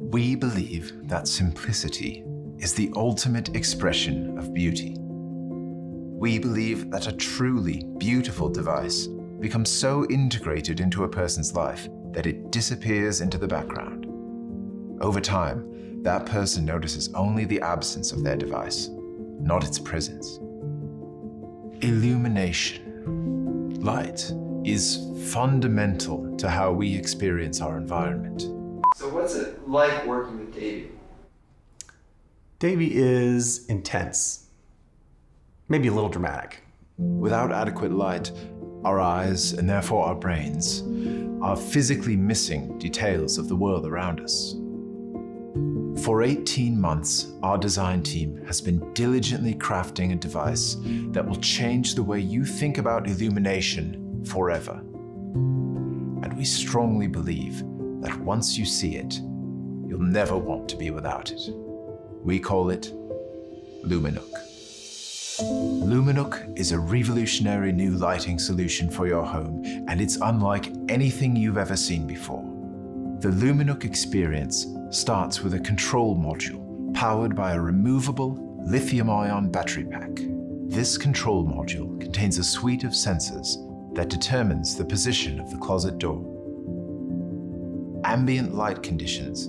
We believe that simplicity is the ultimate expression of beauty. We believe that a truly beautiful device becomes so integrated into a person's life that it disappears into the background. Over time, that person notices only the absence of their device, not its presence. Illumination, light, is fundamental to how we experience our environment. So what's it like working with Davey? Davey is intense, maybe a little dramatic. Without adequate light, our eyes, and therefore our brains, are physically missing details of the world around us. For 18 months, our design team has been diligently crafting a device that will change the way you think about illumination forever. And we strongly believe that once you see it, you'll never want to be without it. We call it Luminook. Luminook is a revolutionary new lighting solution for your home, and it's unlike anything you've ever seen before. The Luminook experience starts with a control module powered by a removable lithium-ion battery pack. This control module contains a suite of sensors that determines the position of the closet door, ambient light conditions,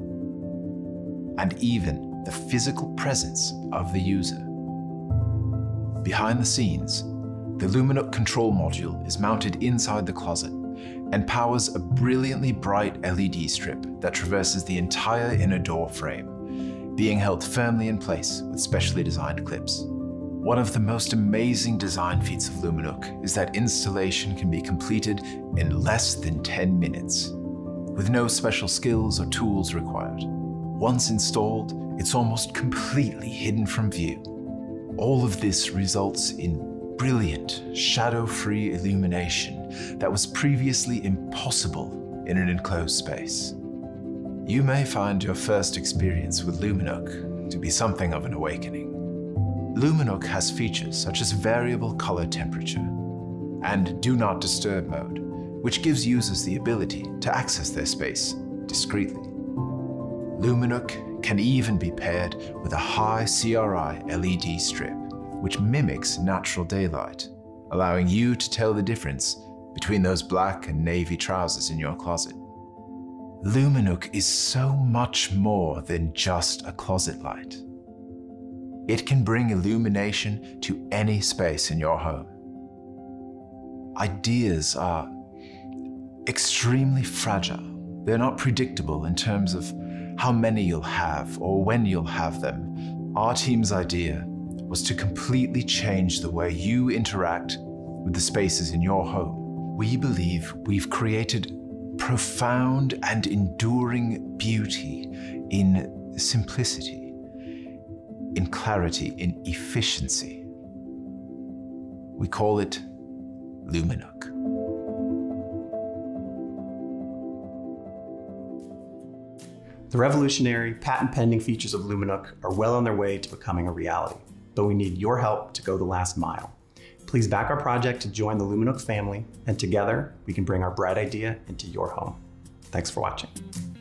and even the physical presence of the user. Behind the scenes, the Luminook control module is mounted inside the closet and powers a brilliantly bright LED strip that traverses the entire inner door frame, being held firmly in place with specially designed clips. One of the most amazing design feats of Luminook is that installation can be completed in less than 10 minutes, with no special skills or tools required. Once installed, it's almost completely hidden from view. All of this results in brilliant, shadow-free illumination that was previously impossible in an enclosed space. You may find your first experience with Luminook to be something of an awakening. Luminook has features such as variable color temperature and Do Not Disturb mode, which gives users the ability to access their space discreetly. Luminook can even be paired with a high CRI LED strip, which mimics natural daylight, allowing you to tell the difference between those black and navy trousers in your closet. Luminook is so much more than just a closet light. It can bring illumination to any space in your home. Ideas are extremely fragile. They're not predictable in terms of how many you'll have or when you'll have them. Our team's idea was to completely change the way you interact with the spaces in your home. We believe we've created profound and enduring beauty in simplicity, in clarity, in efficiency. We call it Luminook. The revolutionary, patent-pending features of Luminook are well on their way to becoming a reality, but we need your help to go the last mile. Please back our project to join the Luminook family, and together we can bring our bright idea into your home. Thanks for watching.